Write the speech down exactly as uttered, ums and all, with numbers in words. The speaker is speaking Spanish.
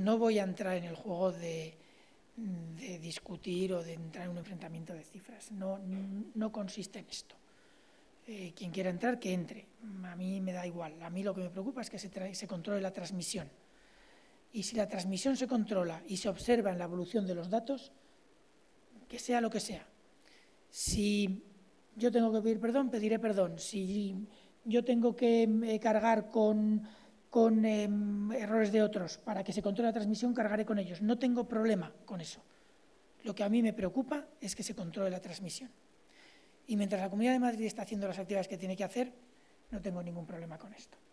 no voy a entrar en el juego de, de discutir o de entrar en un enfrentamiento de cifras. No, no consiste en esto. Eh, quien quiera entrar, que entre. A mí me da igual. A mí lo que me preocupa es que se, se controle la transmisión. Y si la transmisión se controla y se observa en la evolución de los datos, que sea lo que sea. Si yo tengo que pedir perdón, pediré perdón. Si yo tengo que eh, cargar con, con eh, errores de otros para que se controle la transmisión, cargaré con ellos. No tengo problema con eso. Lo que a mí me preocupa es que se controle la transmisión. Y mientras la Comunidad de Madrid está haciendo las actividades que tiene que hacer, no tengo ningún problema con esto.